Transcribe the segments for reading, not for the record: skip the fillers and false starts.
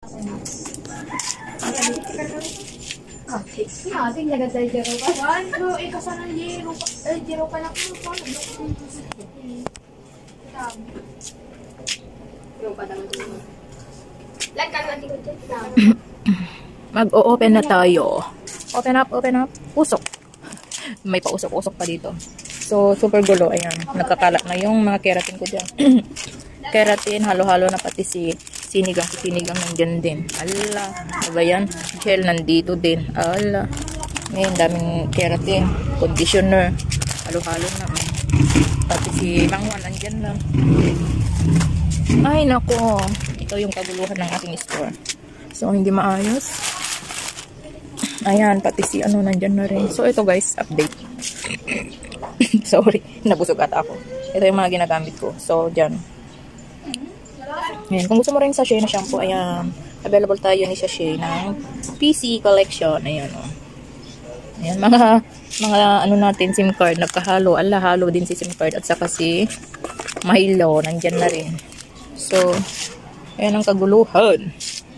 Ating nagagay zero pa. One, two, ikasan ng zero pa. Zero pa lang. Mag-o-open na tayo. Open up, open up. Usok. May pausok-usok pa dito. So, super gulo. Ayan. Nagkakalat na yung mga keratin ko dyan. Keratin, halo-halo na pati sinigang. Sinigang nandyan din. Ala. Ano ba yan? Gel nandito din. Ala. Ngayon, daming keratin. Conditioner. Halo-halo na. Pati si Mangwan nandyan lang. Ay, nako. Ito yung kaguluhan ng ating store. So, hindi maayos. Ayan, pati si ano nandyan na rin. So, ito guys, update. Sorry, nabusog ata ako. Ito yung mga ginagamit ko. So, dyan. Ayan, kung gusto mo rin sachet na shampoo, ayan. Available tayo ni sachet ng PC collection. Ayan, o. Ayan, mga ano natin, SIM card, nagkahalo. Ala, halo din si SIM card. At saka si Milo, nandyan na rin. So, ayan ang kaguluhan.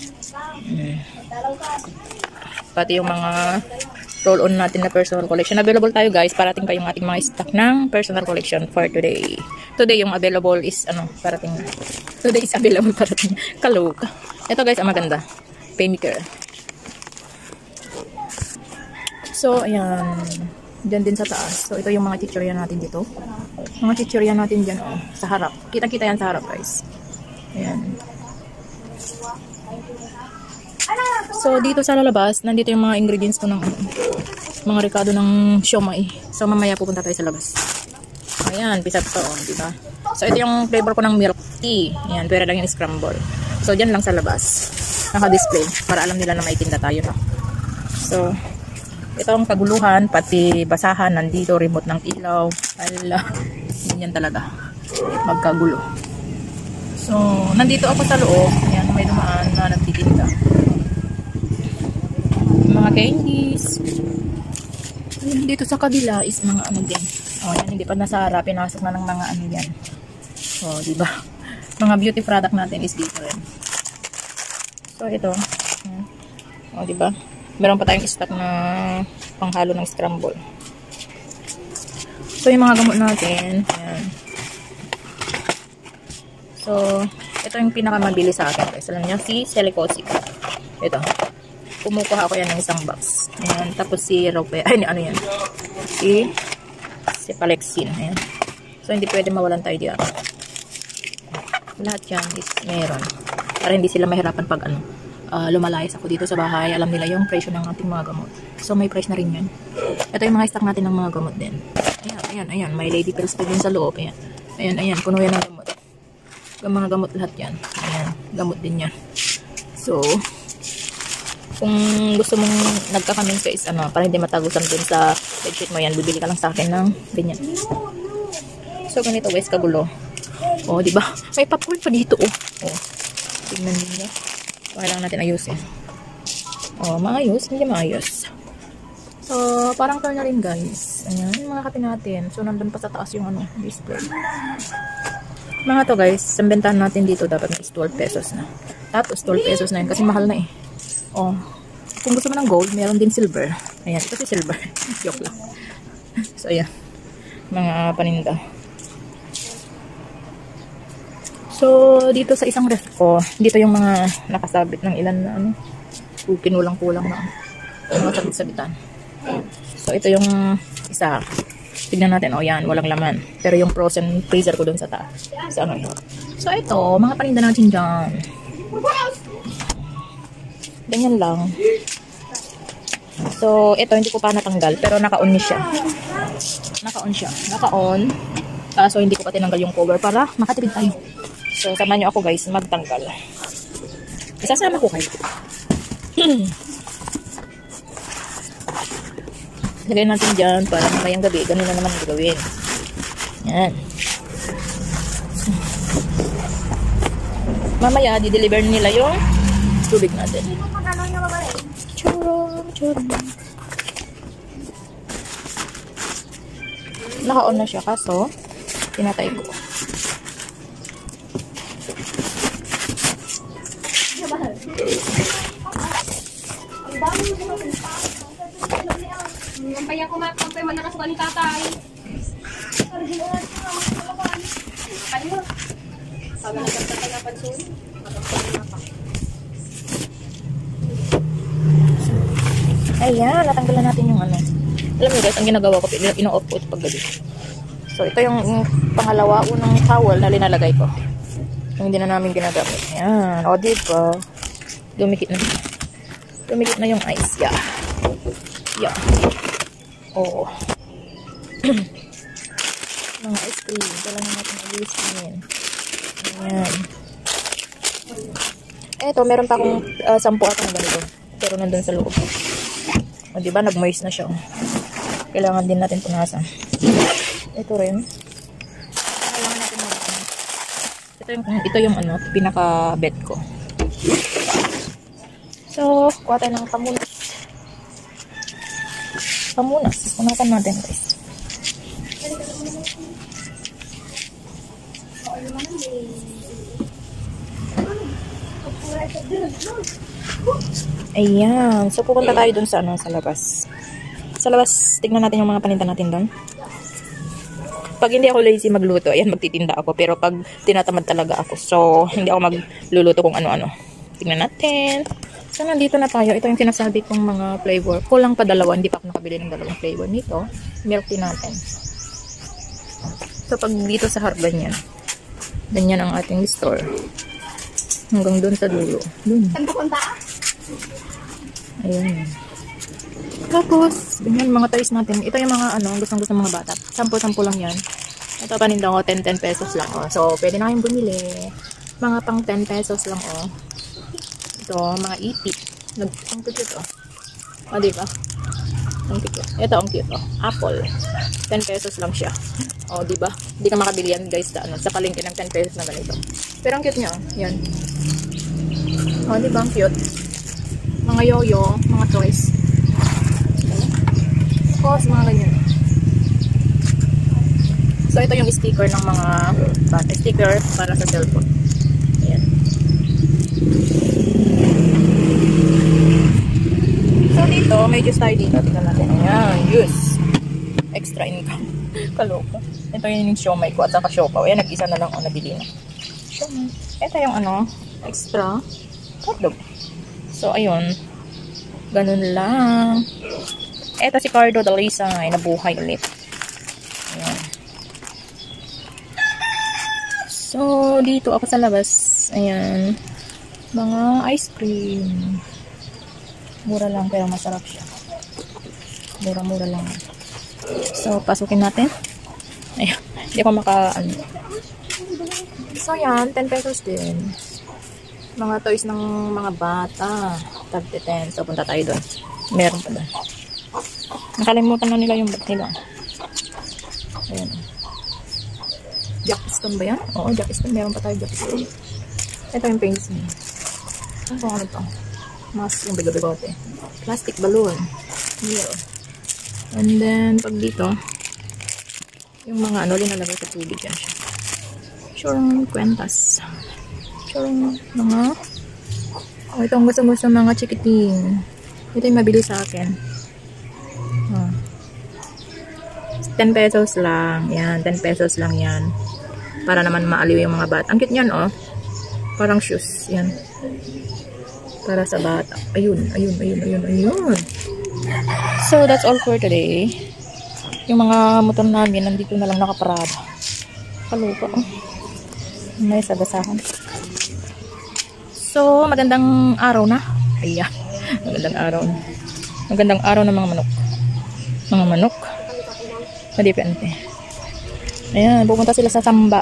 Pati yung mga roll-on natin na personal collection. Available tayo guys. Parating pa yung ating mga stock ng personal collection for today. Today yung available is, parating na. Today is available parating. Kaloka. Ito guys, ang maganda. Paymaker. So, ayan. Diyan din sa taas. So, ito yung mga chichurya natin dito. Mga chichurya natin dyan, sa harap. Kita-kita yan sa harap guys. Ayan. So, dito sa lalabas, nandito yung mga ingredients ko ng mga ricado ng siomai. So, mamaya pupunta tayo sa labas. Ayan, pisat to, diba? So, ito yung flavor ko ng milk tea. Ayan, pwera lang yung scramble. So, dyan lang sa labas. Naka-display. Para alam nila na may tinda tayo, no? So, ito ang kaguluhan, pati basahan, nandito, remote ng ilaw. Ala, ganyan talaga. Magkagulo. So, nandito ako sa loob. Ayan, may dumaan na nagtitinda. Mga candies. Ayan, dito sa kabila is mga ano din. O, yan, hindi pa nasara. Pinasok na ng mga ano yan. O, diba? Mga beauty product natin is dito rin. So, ito. O, diba? Meron pa tayong stock na panghalo ng scramble. So, yung mga gamot natin. Ayan. So, ito yung pinakamabili sa akin. Guys. Alam niyo, si Celicosi. Ito. Kumukuha ako yan ng isang box. Ayan. Tapos si Rope. Ay, ano yan? Si Palexin. Ayan. So, hindi pwede mawalan tayo diyan. Lahat yan is meron. Para hindi sila mahirapan pag lumalayas ako dito sa bahay. Alam nila yung presyo ng ating mga gamot. So, may price na rin yan. Ito yung mga stock natin ng mga gamot din. Ayan, ayan, ayan. May lady pills din sa loob. Ayan. Ayan, ayan. Puno yan ng gamot. Yung mga gamot lahat yan. Ayan. Gamot din yan. So, kung gusto mong nagka-comments guys, para hindi matagusan din sa bedsheet mo yan, bibili ka lang sa akin ng ganyan. So, ganito guys, kagulo. O, diba? May popcorn pa dito, oh. Oh. Tignan niyo. Kailangan natin ayusin. O, maayos. Hindi maayos. So, parang turn na rin guys. Ayan, yung mga kape natin. So, nandun pa sa taas yung display. Mga to guys, ang bentahan natin dito dapat is 12 pesos na. Tapos 12 pesos na yun kasi mahal na eh. Oh, kung gusto mo ng gold, meron din silver. Ayan, ito si silver. Joke lang. So, ayan. Mga paninda. So, dito sa isang ref ko, dito yung mga nakasabit ng ilan na kinulang-kulang na mga sabit-sabitan. So, ito yung isa. Tignan natin, yan, walang laman. Pero yung frozen freezer ko dun sa taas. So, ito, mga paninda natin dyan. Ganyan lang. So, ito, hindi ko pa natanggal. Pero naka-on siya. Naka-on siya. Naka-on. So, hindi ko pa tinanggal yung cover para makatipid tayo. So, samahan nyo ako guys, magtanggal. Isasama ko kayo. Lagay natin dyan para mamayang gabi. Ganun na naman gagawin. Yan. Mamaya, di-deliver nila yung tubig natin. Churong, churong. Naka-on na siya kaso pinatay ko. Pampay ako pampay man nakasuka ni tatay. Ano? Sabi na tatay na pansin. Ayan, natanggalan natin yung ano. Alam mo guys, ang ginagawa ko, ino-off ko ito paggabi. So, ito yung pangalawa, unang towel na linalagay ko. Yung hindi na namin ginagamit. Ayan, o diba? Dumikit na. Dumikit na yung ice. Yeah. Yeah. Oo. Mga ice cream. Kailangan natin i-skin. Ayan. Eto, meron pa akong 10 ata na ganito. Pero nandun sa loob. O, diba? Nag-moist na siya. Kailangan din natin punasan. Ito rin. Kailangan natin punasan. Ito yung ano, pinaka-bed ko. So, kuha tayo ng pamunas. Pamunas. Punasan natin, guys. Ayan. So, pupunta tayo dun sa, ano, sa labas. Sa labas, tignan natin yung mga paninda natin dun. Pag hindi ako lazy magluto, ayan, magtitinda ako. Pero pag tinatamad talaga ako, so, hindi ako magluluto kung ano-ano. Tignan natin. So, nandito na tayo. Ito yung sinasabi kong mga flavor. Kulang pa dalawa. Hindi pa ako nakabili ng dalawang flavor nito. Milk tea natin. So, pag dito sa harap, ganyan. Ganyan ang ating store. Hanggang dun sa dulo. Dun. Saan pupunta? Ayan. Tapos, ganyan mga toys natin. Ito yung mga ano, gustong-gusto mga bata. 10-10 lang yan. Ito paninda ko, 10-10 pesos lang. Oh. So, pwede na kayong bumili. Mga pang 10 pesos lang, oh. Ito, mga ipit. Ang cute, oh. O, diba? Ang cute. Ito, ang cute, oh. Apple. 10 pesos lang siya. O, diba? Hindi ka makabili yan, guys, sa palengke ng 10 pesos na ganito. Pero ang cute niya, oh. Yan. O, diba? Ang cute. Mga yoyo, mga toys. Tapos, mga ganyan. So, ito yung sticker ng mga bata. Sticker para sa cellphone. Ayan. So, dito, may juice tayo dito. Tingnan natin. Ayan, juice. Extra income. Kaloko. Ito yung siomay ko at saka siopaw. Ayan, nag-isa na lang ako nabili na. Siomay. Ito yung ano, extra hotdog. So, ayun. Ganun lang. Ito si Cardo Dalisa ay nabuhay ulit. Ayan. So, dito ako sa labas. Ayan. Mga ice cream. Mura lang pero masarap siya. Mura-mura lang. So, pasukin natin. Ayan. Hindi ako ano. So, ayan. 10 pesos din. Mga toys ng mga bata. Tag 10. So, punta tayo doon. Meron pa doon. Nakalimutan na nila yung bag nila. Ayan. Jackiston ba yan? Oo, Jackiston. Meron pa tayo Jackiston. Ito yung paints niya. Ano ito? Mask yung bigote. Plastic balloon. Here. And then, pag dito, yung mga ano, linalagay sa tubig yan siya. Sure, kwentas. Sure, mga ito ang gusto-gusto mga chikiting. Ito yung mabili sa akin. 10 pesos lang. Yan, 10 pesos lang yan. Para naman maaliw yung mga bata. Ang cute niyan, oh. Parang shoes. Yan. Para sa bata. Ayun. So, that's all for today. Yung mga motor namin, nandito na lang nakaparada. Kalupa, oh. May sagasahan. So, magandang araw na. Ayan. Magandang araw na. Magandang araw ng mga manok. Mga manok. Madipente. Ayan, pupunta sila sa Samba.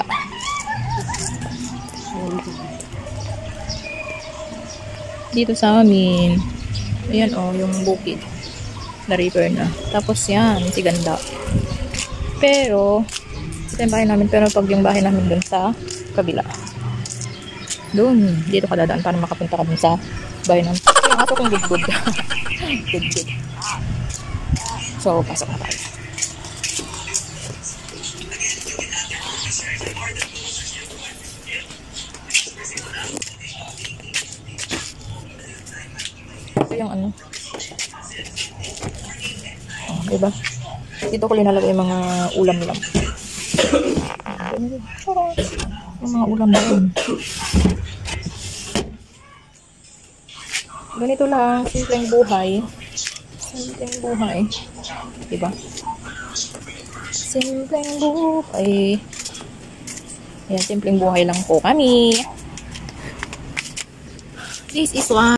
Dito sa amin. Ayan, oh, yung bukid. Na-river na. Tapos yan, si ganda. Pero, ito yung bahay namin. Pero pag yung bahay namin dun sa kabila. Dun, dito ka dadaan para makapunta ka dun sa bahay namin. Yung aso kong good. Good. So, pasok na tayo. Ito yung ano. Oh. diba? Dito ko linalagay yung mga ulam nila. Yung mga ulam na yun. Ganito lang, simpleng buhay. Simpleng buhay. Diba? Simpleng buhay. Ayan, simpleng buhay lang po kami. This is one.